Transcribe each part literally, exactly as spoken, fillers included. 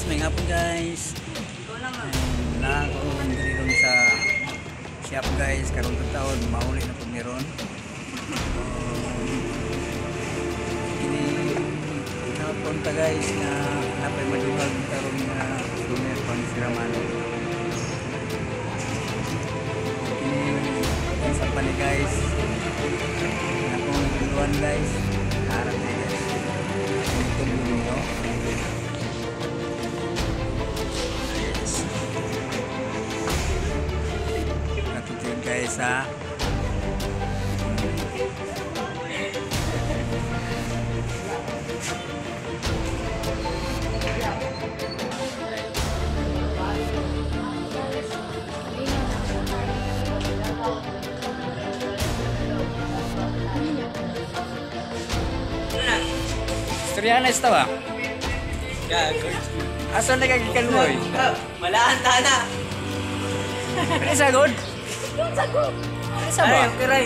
guys, may ngapon guys. Na ako diri ron sa shop guys, karon taon mauli na pud meron. Ini ngapon ta guys na napay maduhag karon nga lumer pang siraman. Ini sa pani guys. Akong duluan guys. Harap na guys. Ito dulu. Guys ha. Istorya na ito ba? Asan na kagikalmoy? Malaan tana. Ano sagod? Sagot. Isa ba? Kiray.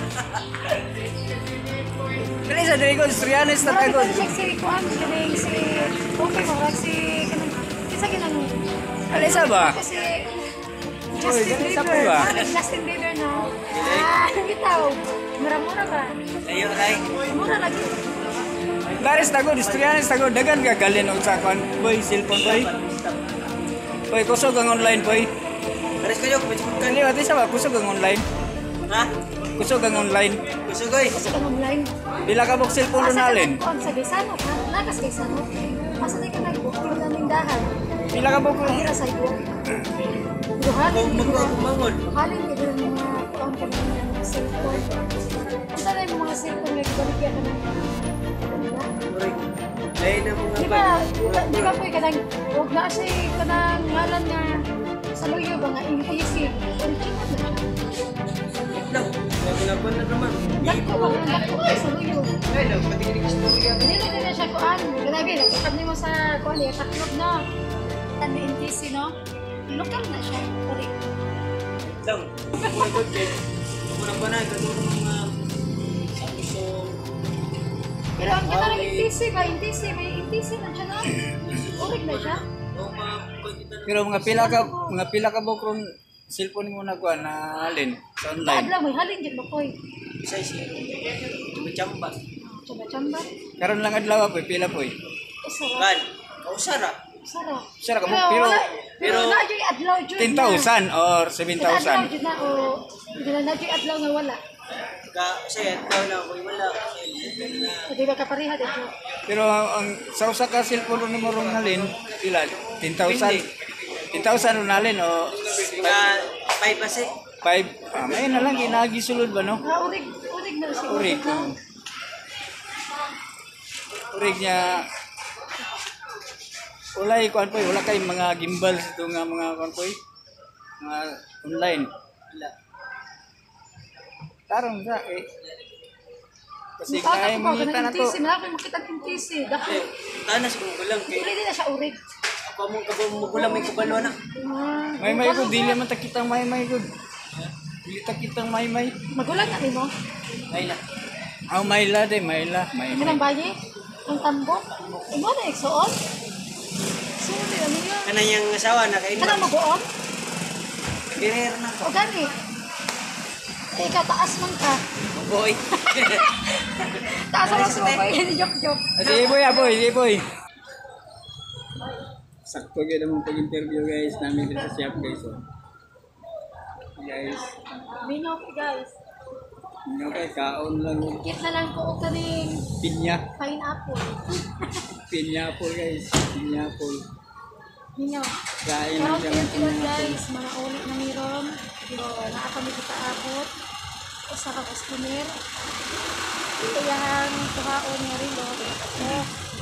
Kali sa diri ko istorya na ito Marami sagod. ko check si Kuan, galing si okay mo si kanang isa kinang Kali sa ba? kasi Uy, Justin ganun sa Bieber. ba? Ah, Justin Bieber na. Ah, bitaw. Mura-mura ba? Ayo ray. Mura lagi. Garis tagod istorya na sagod dagan gagalin og sa kon boy cellphone boy. Boy kusog ang online boy. Ares kayo pagkakot Kani wati sa ba kusog ang online. Ha? Kusog ang online. Kusugoy. Kasi kang online. Bila ka bok cellphone ron alin. Kuan sa Gaisano ka. Nakas Gaisano. Asa di ka nag-booking ng lindahan. Bila ka bok Ang ira sa iyo. Duhalin Kung magkumangon. Halin ka din ng mga kuan ka ng mga cellphone. Ito na yung mga cellphone na baligyan ka ng Dahil na mga Di ba, di ba po kanang huwag na siya kanang ngalan nga sa luyo ba nga English original na siya. lang. Nagulaban na naman. Dako ba nga dako ka sa luyo. Ay lang, pati kinig istorya. Hindi na na siya kuan. Grabe, nagkakad mo sa kuan eh, taklog na. Tan N T C no? Lokal na siya. Sorry. Lang. Mga good kid. Muna pa na, katulong mga Samsung. Pero ang ganda ng N T C ba? N T C, may N T C na siya na. Orig na siya. O mga pagkita na. Pero mga pila ka mga pila ka bok ron cellphone mo na kuan na alin sa online. Adlaw may halin dyan ba koy? Isa isiro. Chamba. Chamba-chamba. Karon lang adlaw po pila po. Sarap. Kan. Kausara. Sarap. Sira ka mo Pero, pero wala, pero, pero- na dyan adlaw dyan ten thousand or seven Adlaw thousand. dyan na o hindi na na dyan adlaw nga wala. Ka saya daw na ko wala. O di ba kapareha dito? Pero ang sa usa ka cellphone ron mo ron alin pila ten thousand. ten thousand ron alin o Mga five pa si. five. Ah, may na lang ginagi sulod ba no? Ah, urig, urig na si Urig. na. Urig niya Ulay kuan po, wala kay mga gimbal ito nga mga kuan po, mga online. Wala. Tarong sa eh. Kasi Mukha kaya ka mo pa, kita na N T to. C, malaki makita ng N T C. Dako, Eh, tanas ko gulang kay. hindi na siya urig. Ako mo kabo mo gulang may kubalo na. Ah, May may ko dili man ta kitang may may gud. Dili ta kitang may may. Magulang na rin mo. Ay na. Aw may la de may la, may Hindi may. ng bayi, ang tambok. Imo na iksoon. Suli, ano yun? Kanang asawa na kay Kanang mabuon? Birer na O gani? Eh, kataas man ka. boy. Taas ang gusto ko yun, joke-joke. Sige boy, ah, boy, sige boy. Sakto gyud ang pag-interview guys namin dito sa shop guys. Oh. Guys, Minok, guys. ano kay kaon lang oh. Kit na lang ko o kaning pinya, pineapple. pineapple guys, pineapple. Minok. Kain Karon lang siya kayo ng sila pineapple. guys, mga uli na miron. Pero naa kami kita abot. Usa ka customer. Ito yang tuhaon nga rin. Oh.